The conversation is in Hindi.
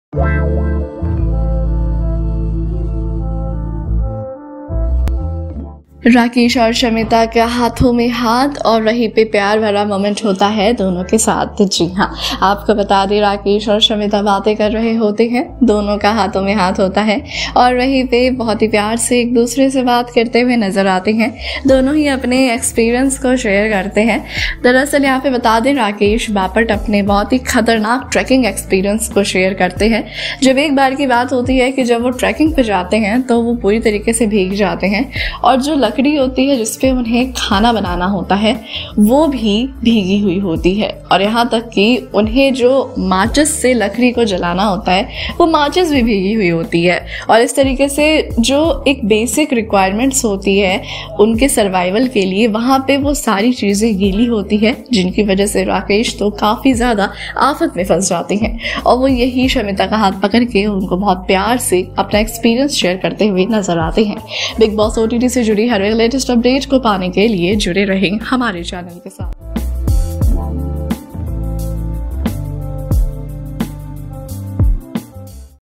राकेश और शमिता के हाथों में हाथ और वहीं पे प्यार भरा मोमेंट होता है दोनों के साथ। जी हाँ, आपको बता दें राकेश और शमिता बातें कर रहे होते हैं, दोनों का हाथों में हाथ होता है और वहीं पे बहुत ही प्यार से एक दूसरे से बात करते हुए नजर आते हैं। दोनों ही अपने एक्सपीरियंस को शेयर करते हैं। दरअसल यहाँ पे बता दें राकेश बापट अपने बहुत ही खतरनाक ट्रैकिंग एक्सपीरियंस को शेयर करते हैं। जब एक बार की बात होती है कि जब वो ट्रैकिंग पे जाते हैं तो वो पूरी तरीके से भीग जाते हैं और जो लकड़ी होती है जिसपे उन्हें खाना बनाना होता है वो भी भीगी हुई होती है और यहाँ तक कि उन्हें जो माचिस से लकड़ी को जलाना होता है वो माचिस भी भीगी हुई होती है। और इस तरीके से जो एक बेसिक रिक्वायरमेंट्स होती है उनके सर्वाइवल के लिए वहाँ पे वो सारी चीज़ें गीली होती है, जिनकी वजह से राकेश तो काफ़ी ज़्यादा आफत में फंस जाते हैं और वो यही शमिता का हाथ पकड़ के उनको बहुत प्यार से अपना एक्सपीरियंस शेयर करते हुए नजर आते हैं। बिग बॉस OTT से जुड़ी हर लेटेस्ट अपडेट को पाने के लिए जुड़े रहें हमारे चैनल के साथ।